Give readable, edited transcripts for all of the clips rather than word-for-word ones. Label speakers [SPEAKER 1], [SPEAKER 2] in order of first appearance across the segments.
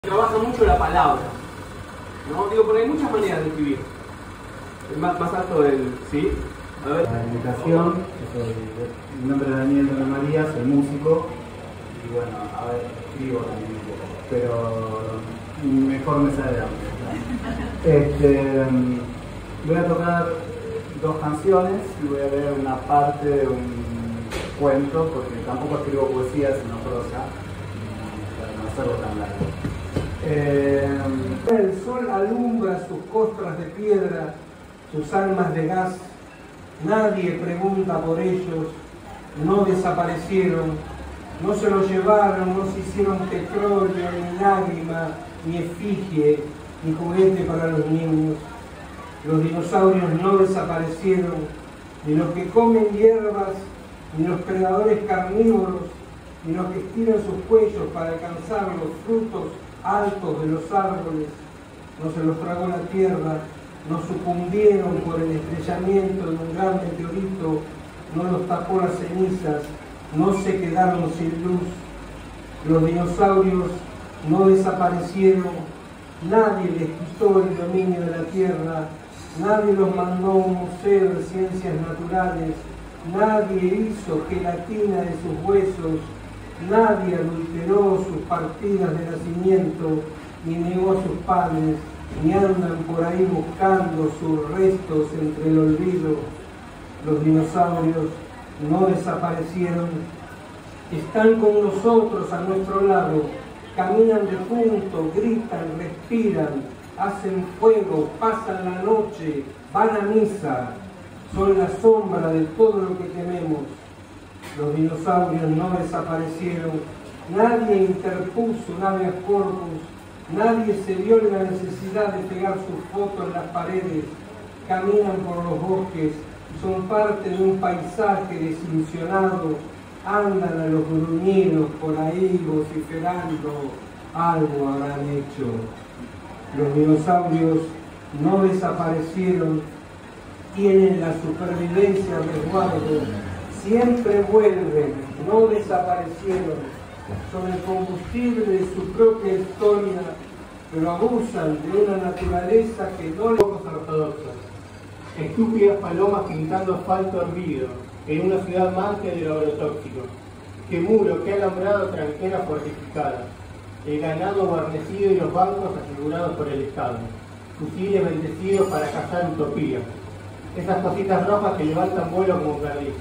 [SPEAKER 1] Trabaja mucho la palabra, ¿no? Digo, porque hay muchas maneras de escribir. El más alto del... ¿sí? A ver.
[SPEAKER 2] La invitación, mi nombre es Daniel de la María, soy músico y bueno, a ver, escribo también un poco, pero mejor me sale de hambre. Voy a tocar dos canciones y voy a leer una parte de un cuento, porque tampoco escribo poesía, sino prosa, para no hacerlo tan largo.
[SPEAKER 3] El sol alumbra sus costras de piedra, sus almas de gas. Nadie pregunta por ellos, no desaparecieron, no se los llevaron, no se hicieron petróleo, ni lágrima, ni efigie, ni juguete para los niños. Los dinosaurios no desaparecieron, ni los que comen hierbas, ni los predadores carnívoros, ni los que estiran sus cuellos para alcanzar los frutos altos de los árboles. No se los tragó la tierra, no sucumbieron por el estrellamiento de un gran meteorito, no los tapó las cenizas, no se quedaron sin luz. Los dinosaurios no desaparecieron, nadie les quitó el dominio de la tierra, nadie los mandó a un museo de ciencias naturales, nadie hizo gelatina de sus huesos, nadie adulteró sus partidas de nacimiento, ni negó a sus padres, ni andan por ahí buscando sus restos entre el olvido. Los dinosaurios no desaparecieron, están con nosotros a nuestro lado, caminan de juntos, gritan, respiran, hacen fuego, pasan la noche, van a misa, son la sombra de todo lo que tememos. Los dinosaurios no desaparecieron, nadie interpuso un habeas corpus, nadie se vio en la necesidad de pegar sus fotos en las paredes, caminan por los bosques, son parte de un paisaje desilusionado, andan a los gruñidos por ahí vociferando, algo habrán hecho. Los dinosaurios no desaparecieron, tienen la supervivencia a resguardo, siempre vuelven, no desaparecieron, son el combustible de su propia historia, pero abusan de una naturaleza que no les...
[SPEAKER 4] Pocos ortodoxos, estúpidas palomas pintando asfalto hervido en una ciudad amante de lo agrotóxico, qué muro, qué alambrado, tranquera fortificada, el ganado guarnecido y los bancos asegurados por el Estado, fusiles bendecidos para cazar utopía, esas cositas rojas que levantan vuelo como perdices,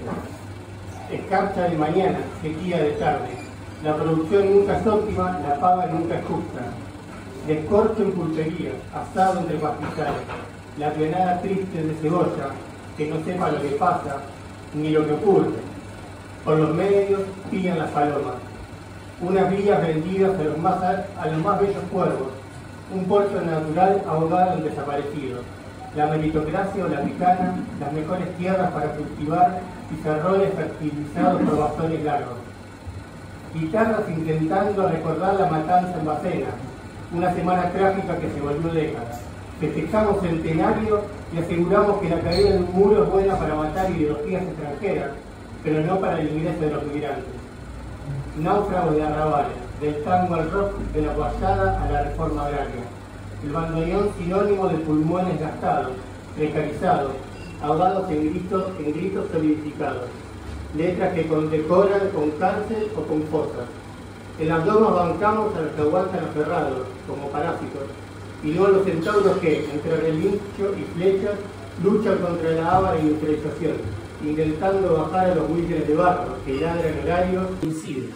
[SPEAKER 4] escarcha de mañana, sequía de tarde, la producción nunca es óptima, la paga nunca es justa, descorcho en pulpería, asado entre pastizales, la pionada triste de cebolla, que no sepa lo que pasa, ni lo que ocurre. Por los medios pillan las palomas, unas villas vendidas a los más bellos cuervos, un puerto natural ahogado en desaparecidos, la meritocracia o la picana, las mejores tierras para cultivar, pizarrones fertilizados por bastones largos. Guitarras intentando recordar la matanza en Bacena, una semana trágica que se volvió década. Festejamos centenario y aseguramos que la caída de un muro es buena para matar ideologías extranjeras, pero no para el ingreso de los migrantes. Náufragos de arrabales, del tango al rock, de la guayada a la reforma agraria. El bandoneón sinónimo de pulmones gastados, precarizados, ahogados en gritos solidificados. Letras que condecoran con cárcel o con fosas. En las domas bancamos a los que aguantan aferrados, como parásitos, y luego los centauros que, entre relincho y flechas, luchan contra la ávara industrialización, intentando bajar a los buitres de barro que ladran horarios.
[SPEAKER 1] Coincide.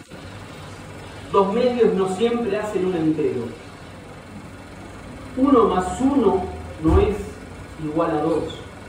[SPEAKER 1] Dos medios no siempre hacen un entero. 1 más 1 no es igual a 2.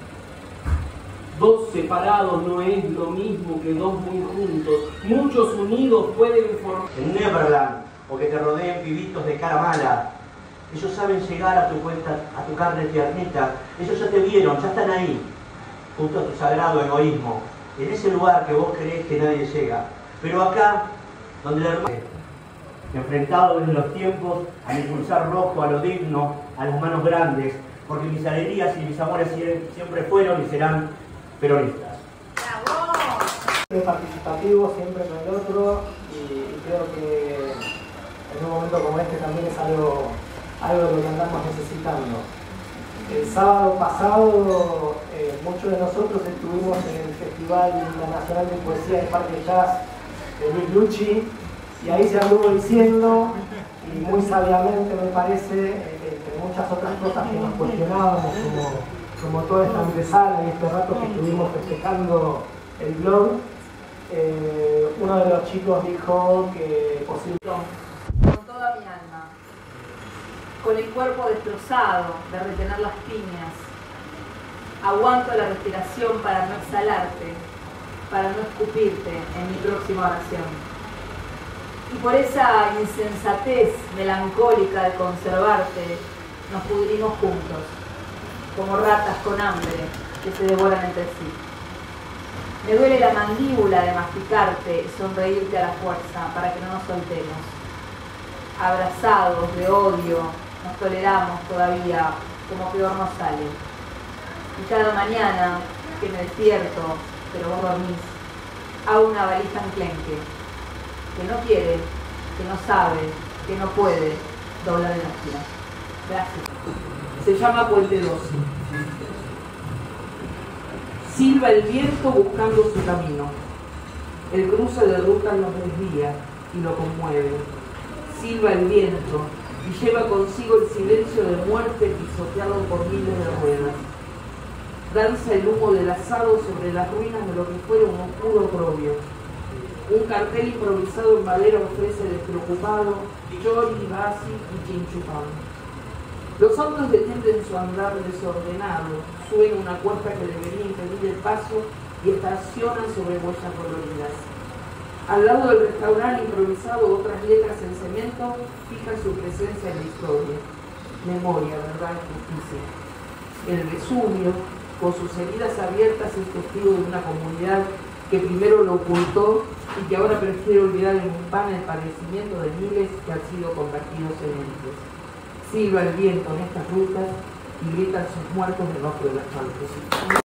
[SPEAKER 1] 2 separados no es lo mismo que 2 muy juntos. Muchos unidos pueden formar...
[SPEAKER 5] En Neverland, o que te rodeen pibitos de cara mala. Ellos saben llegar a tu cuenta, a tu carne tiernita. Ellos ya te vieron, ya están ahí, junto a tu sagrado egoísmo, en ese lugar que vos creés que nadie llega. Pero acá, donde el hermano, enfrentado desde los tiempos al impulsar rojo, a lo digno, a las manos grandes, porque mis alegrías y mis amores siempre fueron y serán peronistas.
[SPEAKER 3] ¡Bravo! Participativo siempre con el otro y creo que
[SPEAKER 6] en un momento como este también es algo de lo que andamos necesitando. El sábado pasado muchos de nosotros estuvimos en el Festival Internacional de Poesía de Parque Jazz de Luis Lucci, y ahí se anduvo diciendo, y muy sabiamente me parece, entre muchas otras cosas que nos cuestionábamos, como toda esta antesala y este rato que estuvimos festejando el blog, uno de los chicos dijo que posiblemente
[SPEAKER 7] con toda mi alma, con el cuerpo destrozado de retener las piñas, aguanto la respiración para no exhalarte, para no escupirte en mi próxima oración. Y por esa insensatez melancólica de conservarte, nos pudrimos juntos, como ratas con hambre que se devoran entre sí. Me duele la mandíbula de masticarte y sonreírte a la fuerza para que no nos soltemos. Abrazados de odio, nos toleramos todavía como peor nos sale. Y cada mañana que me despierto, pero vos dormís, hago una valija enclenque, que no quiere, que no sabe, que no puede doblar en la esquina. Gracias.
[SPEAKER 8] Se llama Puente 12. Silba el viento buscando su camino. El cruce de rutas lo desvía y lo conmueve. Silba el viento y lleva consigo el silencio de muerte pisoteado por miles de ruedas. Danza el humo del asado sobre las ruinas de lo que fuera un oscuro oprobio. Un cartel improvisado en madera ofrece despreocupado chori, basi y chinchupán. Los autos detienen su andar desordenado, suena una cuesta que debería impedir el paso y estacionan sobre huellas coloridas. Al lado del restaurante improvisado, otras letras en cemento fijan su presencia en la historia. Memoria, verdad y justicia. El Vesubio, con sus heridas abiertas, es testigo de una comunidad que primero lo ocultó y que ahora prefiere olvidar en un pan el padecimiento de miles que han sido convertidos en élites. Silba el viento en estas rutas y gritan sus muertos debajo del asfalto.